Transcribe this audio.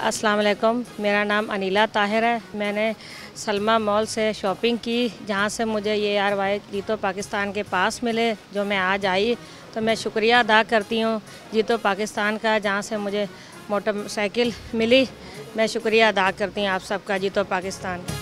अस्सलाम वालेकुम, मेरा नाम अनीला ताहिर है। मैंने सलमा मॉल से शॉपिंग की, जहाँ से मुझे ये ARY जीतो पाकिस्तान के पास मिले। जो मैं आज आई तो मैं शुक्रिया अदा करती हूँ जीतो पाकिस्तान का, जहाँ से मुझे मोटरसाइकिल मिली। मैं शुक्रिया अदा करती हूँ आप सबका, जीतो पाकिस्तान।